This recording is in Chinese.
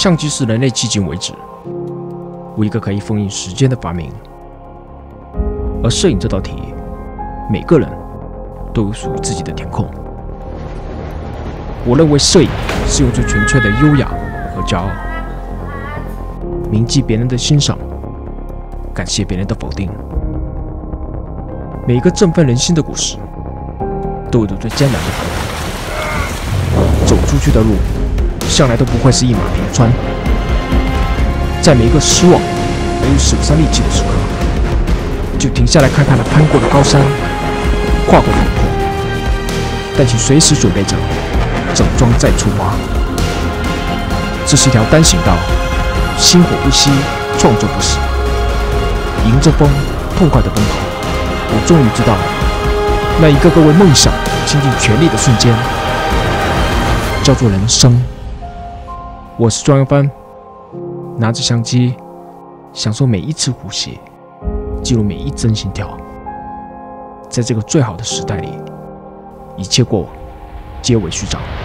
相机是人类迄今为止唯一一个可以封印时间的发明，而摄影这道题，每个人都有属于自己的填空。我认为摄影是用最纯粹的优雅和骄傲，铭记别人的欣赏，感谢别人的否定。每一个振奋人心的故事，都有着最艰难的关卡。走出去的路，向来都不会是一马平川。在每一个失望而又使不上力气的时刻，就停下来看看那攀过的高山，跨过湖泊。但请随时准备着整装再出发。这是一条单行道，星火不息，创作不死。迎着风，痛快地奔跑。我终于知道，那一个个为梦想倾尽全力的瞬间，叫做人生。我是庄元帆，拿着相机，享受每一次呼吸，记录每一帧心跳。在这个最好的时代里，一切过往皆为虚长。